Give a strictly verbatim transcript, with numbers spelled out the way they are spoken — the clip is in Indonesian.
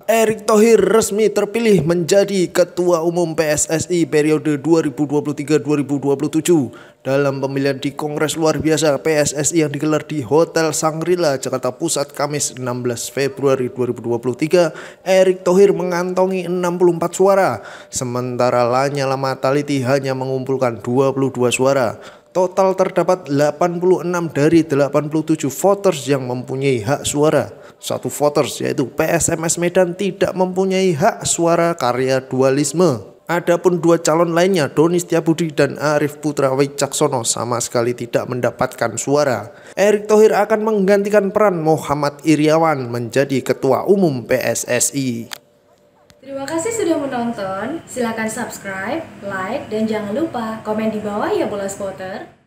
Erick Thohir resmi terpilih menjadi Ketua Umum P S S I periode dua ribu dua puluh tiga dua ribu dua puluh tujuh dalam pemilihan di Kongres Luar Biasa P S S I yang digelar di Hotel Shangri-La, Jakarta Pusat, Kamis enam belas Februari dua ribu dua puluh tiga. Erick Thohir mengantongi enam puluh empat suara, sementara Lanyala Mataliti hanya mengumpulkan dua puluh dua suara. Total terdapat delapan puluh enam dari delapan puluh tujuh voters yang mempunyai hak suara. Satu voters yaitu P S M S Medan tidak mempunyai hak suara karya dualisme. Adapun dua calon lainnya, Doni Setiabudi dan Arif Putra Wicaksono, sama sekali tidak mendapatkan suara. Erick Thohir akan menggantikan peran Muhammad Iryawan menjadi Ketua Umum P S S I. Terima kasih sudah menonton. Silakan subscribe, like, dan jangan lupa komen di bawah ya bola spotter.